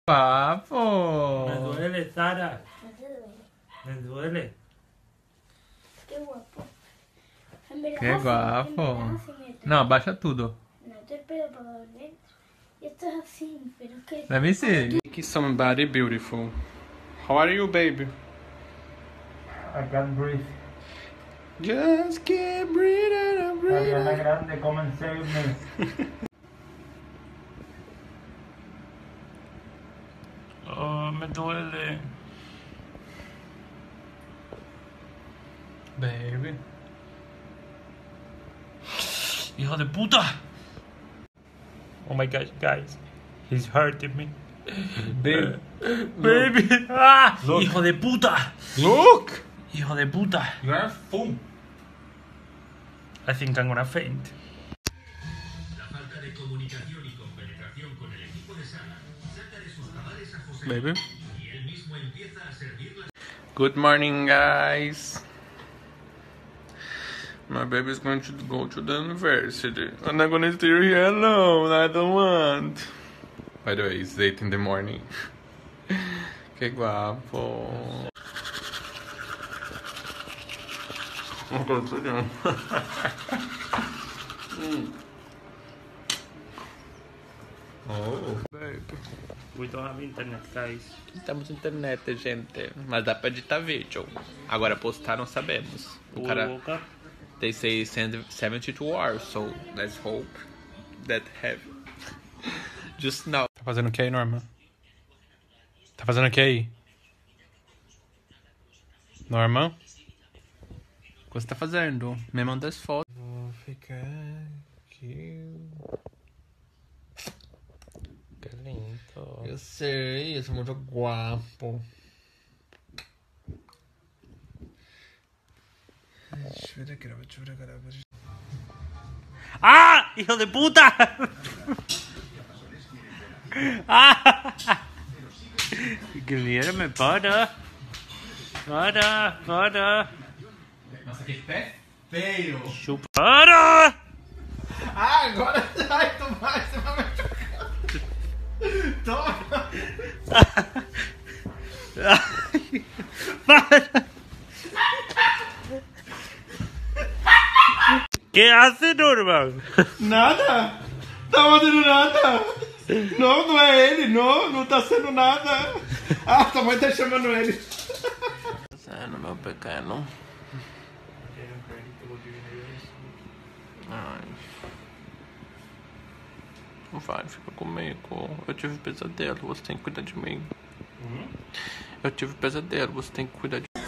Guapo. Me duele, Sara. No te duele. Me duele. Qué guapo. En verdad Qué así, guapo. en verdad así me trae. Não, abaixa tudo. Meto el pelo por dentro. Y esto es así, pero es que... Let me see. Somebody beautiful. How are you, baby? I can't breathe. Just keep breathing and Ariana breathing. Grande, come and save me. Oh, me duele. Baby. Hijo de puta. Oh my gosh, guys. He's hurting me. Baby. Baby. Ah, Look. hijo de puta. Look! Hijo de puta. You are a fool. I think I'm gonna faint. La falta de comunicación y compenetración con el equipo de Sala saca de sus cabales a José Baby. y él mismo empieza a servir las... Good morning, guys. My baby is going to go to the university. I'm not gonna stay here alone. I don't want. By the way, it's 8 in the morning. Que guapo. Oh, baby. We don't have internet, guys. Temos internet, gente. Mas dá pra editar vídeo. Agora postar não sabemos. O We cara... woke up. They say send 72 hours, so let's hope that have. Just now. Tá fazendo o que aí, Norma? Tá fazendo o que aí? Norma? O que você tá fazendo? Me manda as fotos. Vou ficar aqui. Que lindo. Eu sei, eu sou muito guapo. ¡Ah! ¡Hijo de puta! ¡Ah! Guilherme, para! Para! Nossa, que pé feio! Chupa! Para! Ah, agora vai tomar, você vai machucar. Toma! Para! ¿Qué hace, Norman? Nada! Tá fazendo nada! Não, não é ele, não tá sendo nada! Ah, tua mãe tá chamando ele! Sendo meu pequeno. Ai. Não vai, fica comigo. Eu tive pesadelo, você tem que cuidar de mim. Eu tive pesadelo, você tem que cuidar de mim.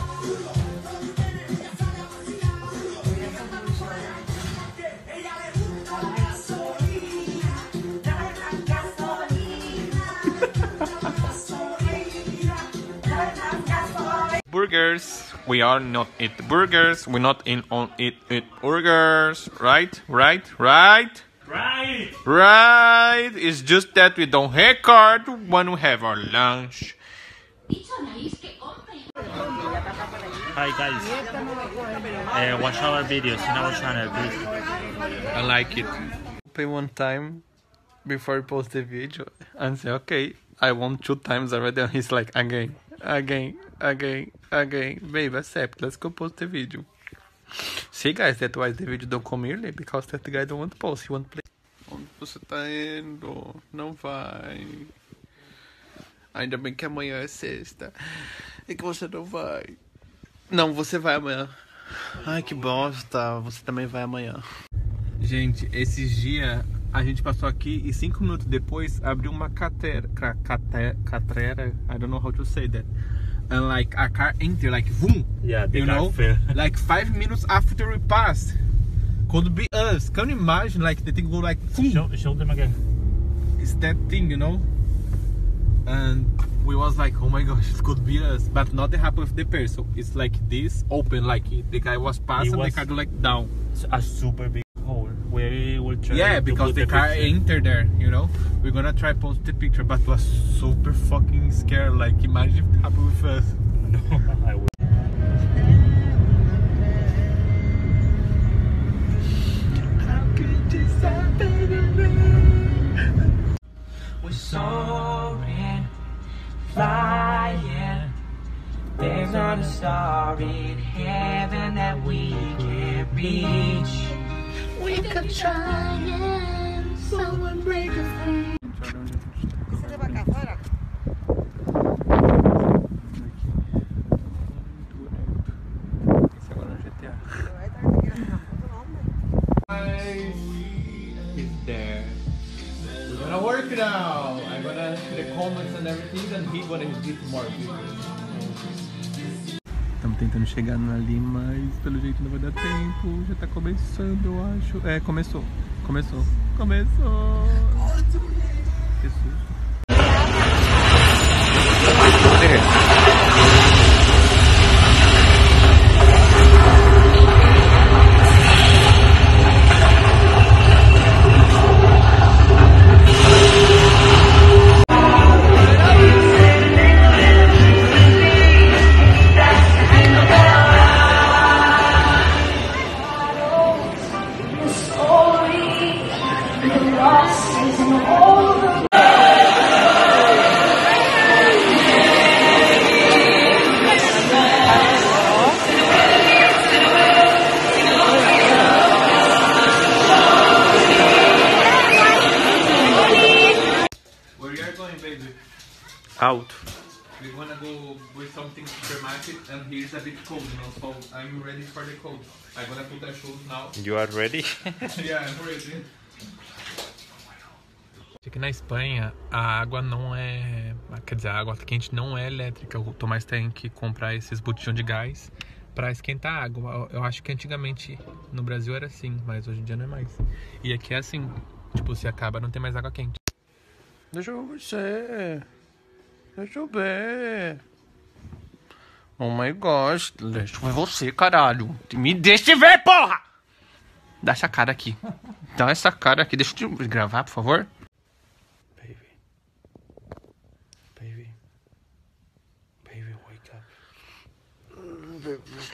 Burgers. We are not eat burgers. We not in on eat burgers. Right. Right! Right. It's just that we don't record when we have our lunch. Hi guys. Watch our videos in our channel, please. I like it. Pay one time before we post the video and say, okay, I won 2 times already. And he's like, again. Babe, accept. Let's go post the video. See, guys, that's why the video don't come early, because that guy don't want to post. He want to play. Onde você tá indo? Não vai. Ainda bem que amanhã é sexta. E que você não vai. Não, você vai amanhã. Ai, que bosta. Você também vai amanhã. Gente, esses dias a gente passou aqui e 5 minutos depois abriu uma catera. I don't know how to say that. And like a car enter, like boom. Yeah, you know, like 5 minutes after we passed. Could be us. Can you imagine? Like the thing go like boom. Show them again. It's that thing, you know. And we was like, oh my gosh, it could be us, but not happen with the person. It's like this open, like the guy was passing, the car do like down. A super big hole. We will try. Yeah, to because put the car picture. entered there, you know. We're gonna try post the picture, but was super fucking scared. Like, imagine if it happened with us. No, I will. How could this happen to me? We're sorry. flying. There's not a star in heaven that we can't reach. We could try and someone break us free. Você vai cá fora? Esse agora é o GTA. Vai estar aqui na foto não, né? He's there. We're gonna work now. I'm gonna the comments and everything, and he's gonna get more views. Estamos tentando chegar ali, mas pelo jeito não vai dar tempo. Já tá começando, eu acho. É, começou. Começou. Que susto. Out. We're gonna go with something supermarket, and here's a bit cold, you know, so I'm ready for the cold. I'm gonna put the shoes now. You are ready? Yeah, I'm ready. Aqui na Espanha, a água não é... Quer dizer, a água quente não é elétrica. O Tomás tem que comprar esses botijões de gás pra esquentar a água. Eu acho que antigamente no Brasil era assim, mas hoje em dia não é mais. E aqui é assim, tipo, se acaba, não tem mais água quente. Deixa eu ver. Deixa eu ver. Oh my gosh. Deixa eu ver você, caralho. Me deixa ver, porra! Dá essa cara aqui. Dá essa cara aqui. Deixa eu te gravar, por favor. Baby, wake up.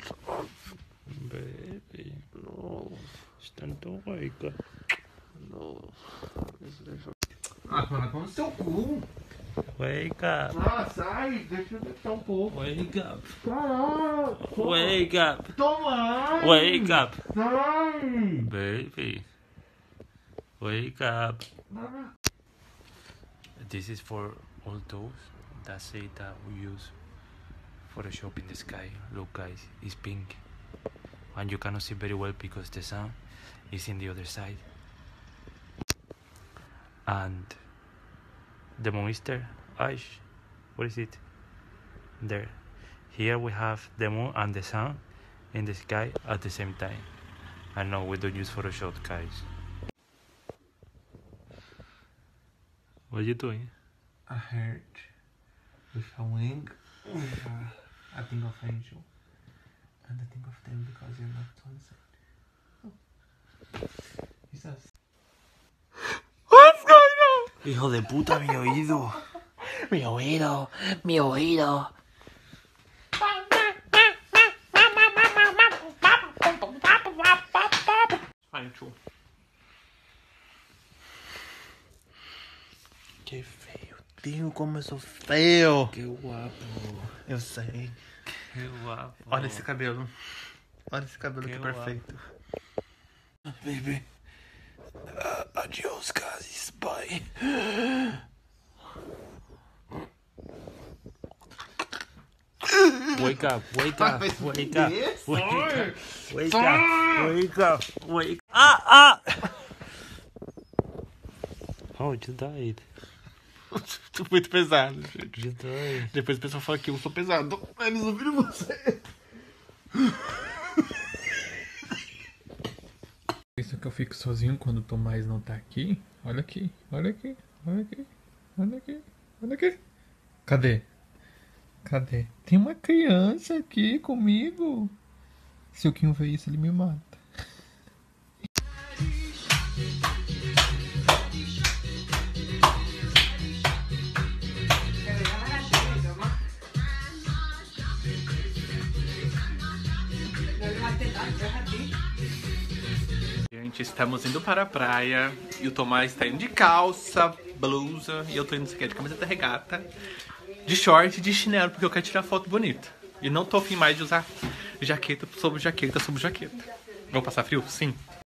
Baby, no. Stanton, wake up. No. Ah, mano, como seu cu. Wake up. Ah, sai. Deixa eu deixar um pouco. Wake up. Caralho. Wake up. Toma. Wake up. Sai. Baby. Wake up. This is for all those that say that we use Photoshop in the sky. Look guys, it's pink. And you cannot see very well because the sun is in the other side. And the monster, Ash, what is it? There. Here we have the moon and the sun in the sky at the same time. And no, we don't use Photoshop, guys. What are you doing? A heart with a wing, with a thing of angel, and a thing of them because you're not on side. Oh. Jesus. What's going on? Hijo de puta, mi oído. Mi oído, mi oído. Fine, true. Que feio. Deus, como eu sou feio. Que guapo. Eu sei. Que guapo. Olha esse cabelo. Olha esse cabelo que guapo. perfeito. Baby. Adios, guys. Bye. Wake up, wake up, wake up, wake up, wake up, wake up, wake up. Ah! Oh, you died. Tô muito pesado, gente. You died. Depois o pessoal fala que eu sou pesado. Eles ouviram você. Isso que eu fico sozinho quando o Tomás não tá aqui. Olha aqui, olha aqui, olha aqui, olha aqui, olha aqui. Cadê? Cadê? Tem uma criança aqui comigo. Se o Kim ver isso, ele me mata. Gente, estamos indo para a praia e o Tomás está indo de calça, blusa e eu tô indo de camiseta regata, de short e de chinelo, porque eu quero tirar foto bonita. E não tô afim mais de usar jaqueta sobre jaqueta sobre jaqueta. Vou passar frio? Sim.